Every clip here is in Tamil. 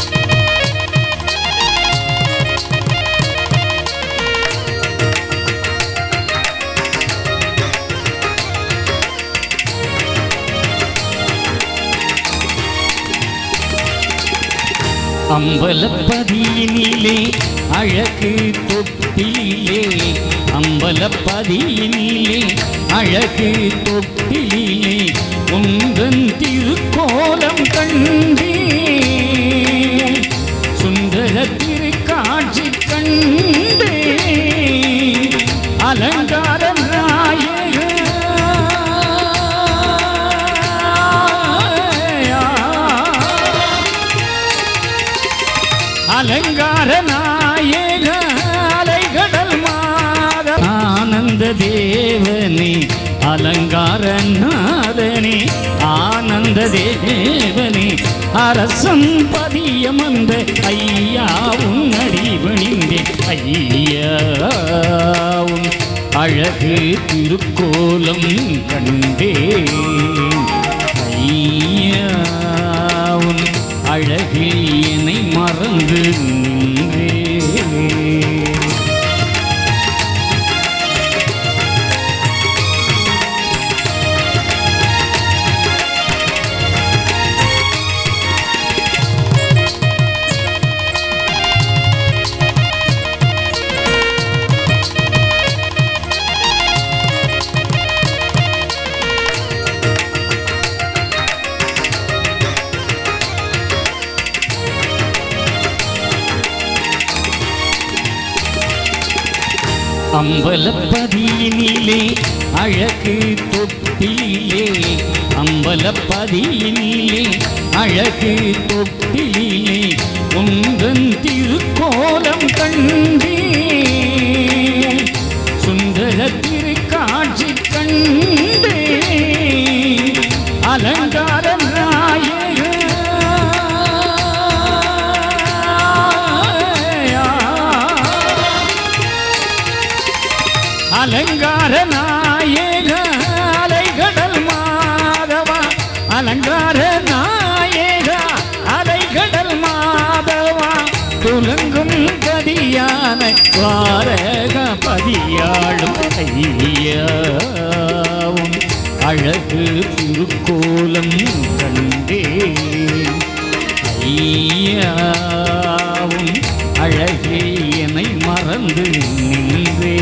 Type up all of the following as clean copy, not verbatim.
அம்பலப்பதியினிலே அழகு தொட்டிலே அம்பலப்பதியினிலே அழகு தொட்டிலே உந்தன் திருக்கோலம் கண்டே சுந்தர திருக்காட்சி கண்டே அலங்கார அலங்கார நாயக அலைகடல் மாத ஆனந்த தேவனே அலங்கார நாதனே ஆனந்த தேவனே அரசம் பதியமந்த ஐயா உன் அடிபணிந்தே ஐயா உன் அழகு திருக்கோலம் கண்டே ஐயா உன் அழகில் என்னை மறந்து நின்றே அம்பலப்பதியினிலே அழகு தொட்டிலே அம்பலப்பதியினிலே அழகு தொட்டிலே உந்தன் திருக்கோலம் கண்டே சுந்தர திருக்காட்சி கண்டே அலங்கார அலங்கார நாயக அலைகடல் மாதவா அலங்கார நாயக அலைகடல் மாதவா துலங்கும் கதியான வாரக பதியாளும் ஐயாவும் அழகு திருக்கோலம் கண்டே ஐயாவும் அழகே என்னை மறந்து நின்றே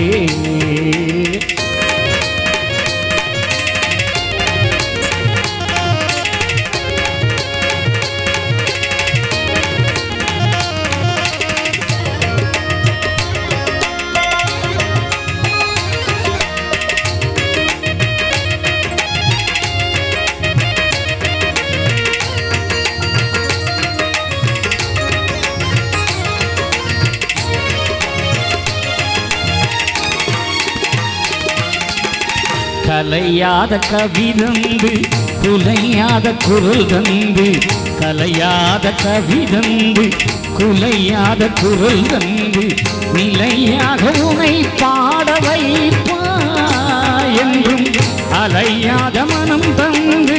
கலையாத கவிதந்து குலையாத குரல் தந்து கலையாத கவிதந்து குலையாத குரல் தந்து நிலையாக உனை பாட வைப்பாய் என்றும் அலையாத மனம் தந்து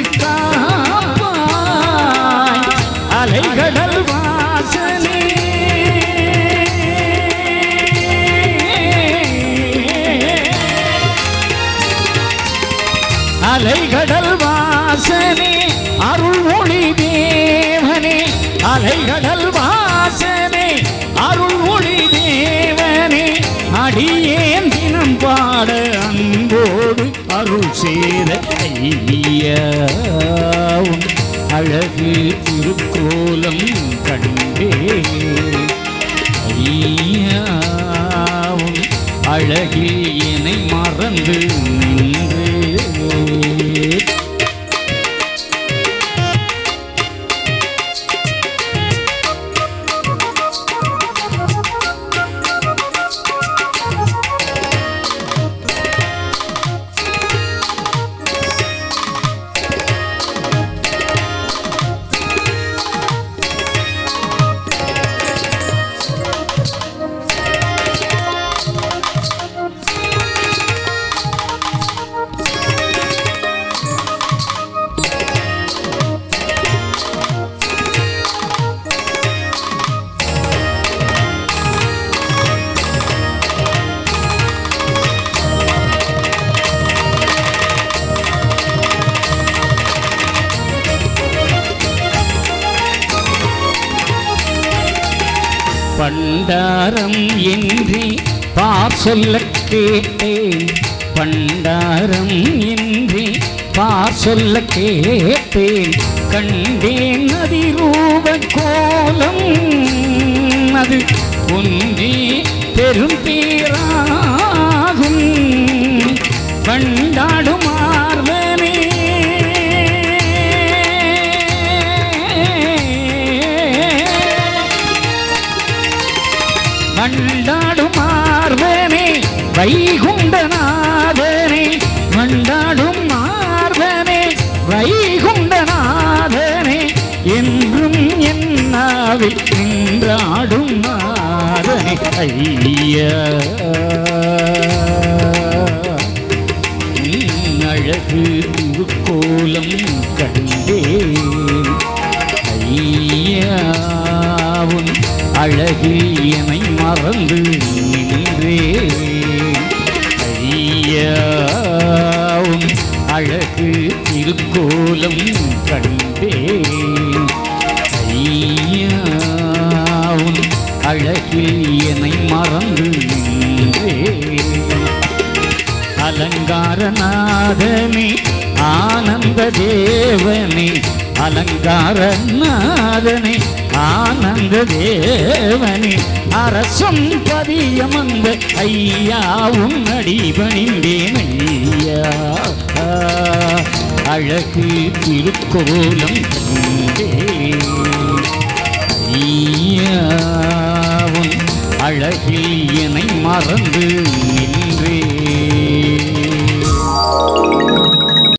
காப்பாய் அலைகடல் வாசனே அலைகடல் வாசனே அருள் ஒளி தேவனே அலைகடல் வாசனே அருள் ஒளி தேவனே அடியேன் தினம் பாட அன்போடு அருள் சேர ஐயாவும் அழகு திருக்கோலம் கண்டே ஐயாவும் அழகில் என்னை மறந்து நின்று பண்டாரம் என்று பார் சொல்ல கேட்டேன், பண்டாரம் என்று பார் சொல்ல கேட்டேன். கண்டேன் அதிரூப கோலம், அது ஒன்றே பெரும் பேராகும். பண்டாடும் மார்பனே மண்டாடும் மார்பனே வைகுண்டநாதனே, மண்டாடும் மார்பனே வைகுண்டநாதனே, என்றும் என்னாவில் நின்றாடும் நாதனே. ஐயா அழகு திருக்கோலம் கண்டேன், ஐயாவும் அழகில் என்னை மறந்து நின்றேன். ஐயாவும் அழகு திருக்கோலம் கண்டேன், ஐயாவும் அழகில் என்னை மறந்து நின்றேன். அலங்காரநாதனே ஆனந்த தேவனே, அலங்காரநாதனே ஆனந்த தேவனே, அரசும் பதியமந்த ஐயாவும் அடிபணிந்தேன். ஐயா அழகு திருக்கோலம் கண்டேன், ஐயாவும் அழகில் என்னை மறந்து